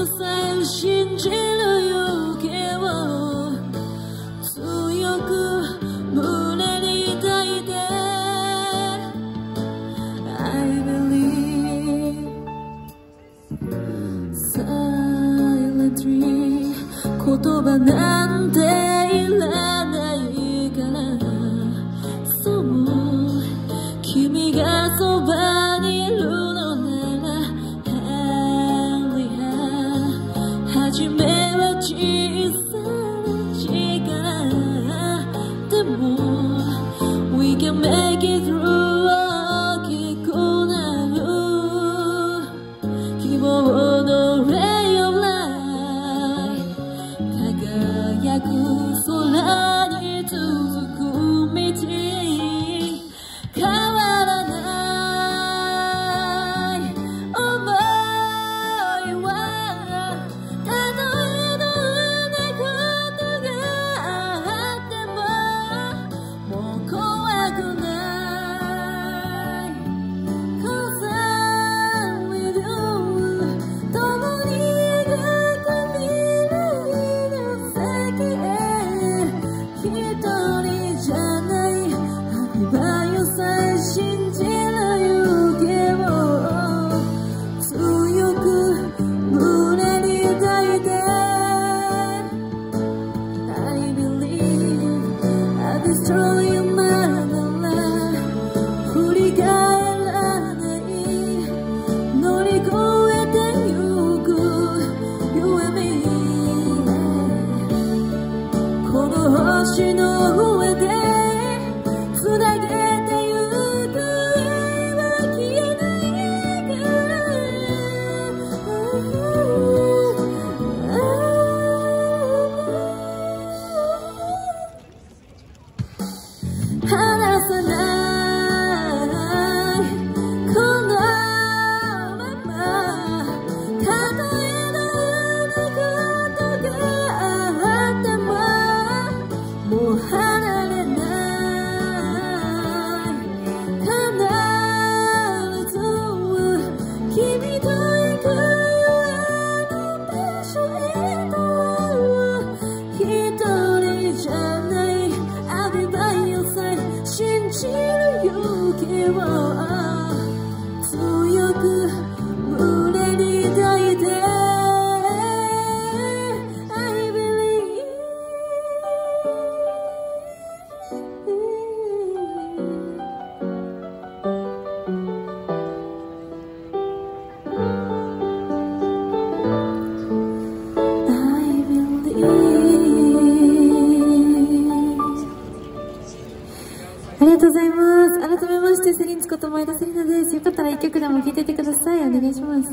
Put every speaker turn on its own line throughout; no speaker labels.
よさえ信じる勇気を強く胸に抱いて I believe silently 言葉なんていらないからそう君がそばにいるのなら Henry 初めは小さな力でも We can make it through 大きくなる希望の Ray of Light 輝く空に続く道変わらない想いはたとえどんなことがあってももう怖くない Cause I'm with you 共に描く未来の先へ一人じゃないアリバイをさえ信じる勇気を強く胸に抱いて I believe I'll be strong in my life 振り返らない乗り越えてゆく You and me この星の上でつなげてゆく愛は消えないから離さないこのままたとえどんなことがあってももう離れない必ず君と行くよあの場所へと一人じゃないアリバイをさえ信じる勇気を強く胸に抱いて I believe I believe ありがとうございます。改めましてセリンツこと前田セリナです。よかったら一曲でも聴いていてください。お願いします。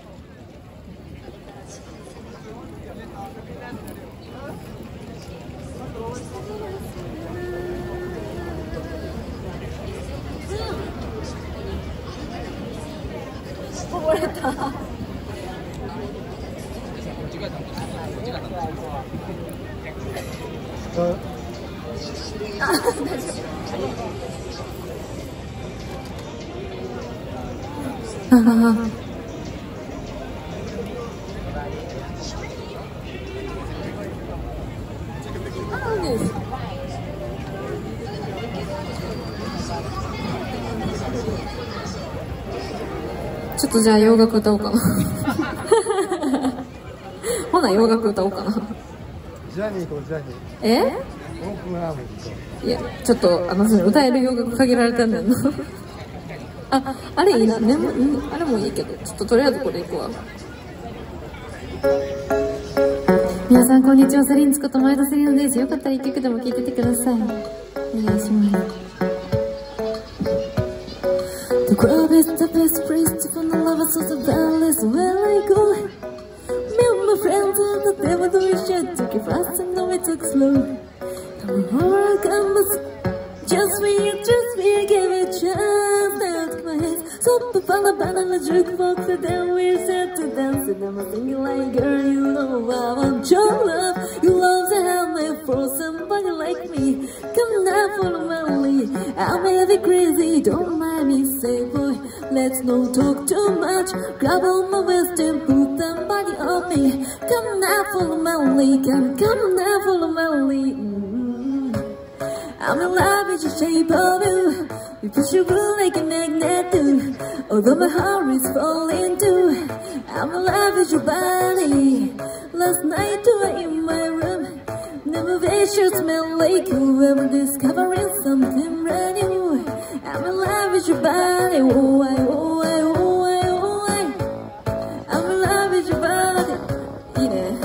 こぼれた。ちょっとじゃあ洋楽歌おうかなほな洋楽歌おうかな。
ジャニーとジャニー。
え？
オープンアームズと。
いや、ちょっとその歌える洋楽限られてんねんなあれいいな、ね、あれもいいけど、ちょっととりあえずこれいくわ。皆さんこんにちは、セリンツこと前田セリナです。よかったら一曲でも聴いててください。お願いします。The club is the best place to find the lovers of the valley, so where I go. Me and my friends at the table do we should take it fast and then we took slow. Come on, come on, just me, give it a chance. Now take my hands, so the band on the jukebox, and then we sat to dance. And I'm thinking like, girl, you know I want your love. You love to have me for somebody like me. Come now, follow my lead. I may be crazy, don't mind me, say boy. Let's not talk too much. Grab on my waist and put somebody on me. Come now, follow my lead. Come now, follow my lead. I'm in love with the shape of you. You push your pull like a magnet do. Although my heart is falling too. I'm in love with your body. Last night you were in my room. Never wish you smell like you. Ever discovering something brand new. I'm in love with your body. Oh, I, oh, I, oh, I, oh, I. I'm in love with your body. Yeah.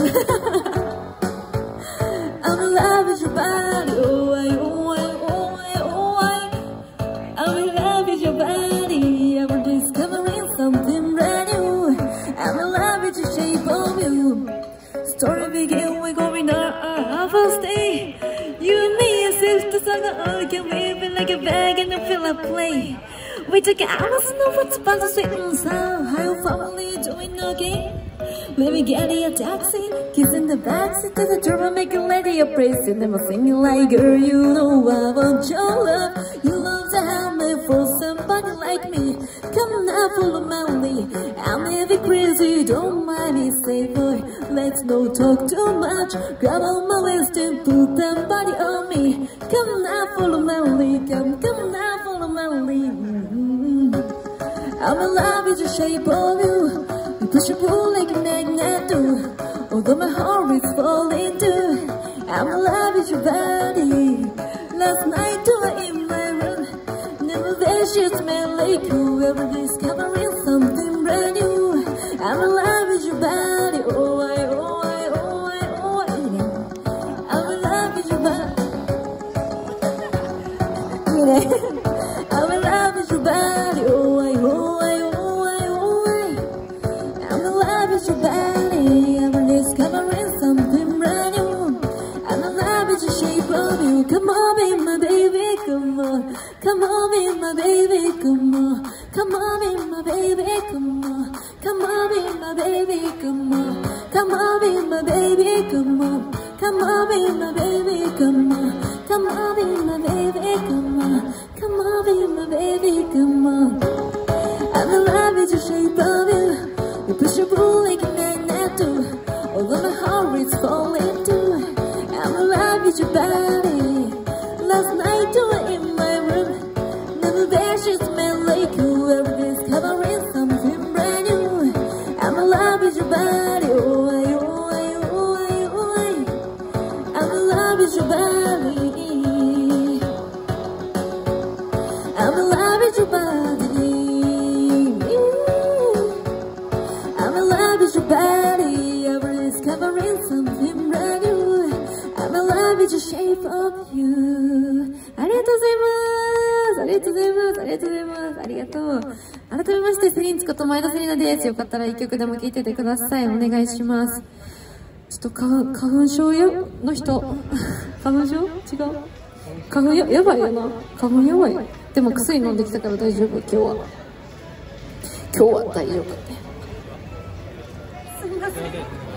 I'm in love with your body. Oh, I, oh, I, oh, I, oh, I. I'm in love with your body. Ever discovering something brand new. I'm in love with the shape of you. Story begin, we're going on our first day. You and me, as if the song all can wave like a bag and a fill up play. We took hours, no what's about to sweet and sound. How you finally doing okay? Let me get in a taxi, kiss in the backseat to the driver, make a lady a praise. You never sing like girl, you know I want your love. You love to have me for somebody like me. Come now, follow my lead. I'm heavy crazy, don't mind me, say boy. Let's not talk too much. Grab on my waist and put that body on me. Come now, follow my lead. Come now, follow my lead. I'm in love with the shape of you. You push and pull like a magnet do. Although my heart is falling too. I'm in love with your body. Last night you were in my room. Never wish you smell like you. Ever discovering something brand new. I'm in love with your body. Oh, I, oh, I, oh, I, oh, I. I'm in love with your body. I'm in love with your body. Oh, I, oh, I, oh, I, oh, I. I'm in love with your body. I'm discovering something brand new. I'm in love with the shape of you. Come on, be my baby, come on. Come on, be my baby, come on. Come on, be my baby, come on. Come on, be my baby, come on. Come on, be my baby, come on. Come on, be my baby, come on. Come on, be my baby, come on. Come on, be my baby, come on. I'm in love with the shape of you. You push and pull like a magnet do. Although my heart is falling too. I'm in love with your body. Last night you were in my room. Never wish you smell like you. Ever discovering something brand new. I'm in love with your body. Oh, I, oh, I, oh, I, oh, I. I'm in love with your body. I'm in love with your body. I'm in love with your body. Ever discovering something brand new. I'm in love with the shape of you. ありがとうございます。ありがとうございます。ありがとうございます。ありがとう。改めまして、セリンツこと前田セリナです。よかったら一曲でも聴いててください。お願いします。ちょっと花粉症の人。花粉症違う。花粉やばいよな。花粉やばい。でも薬飲んできたから大丈夫、今日は。今日は大丈夫。すみません。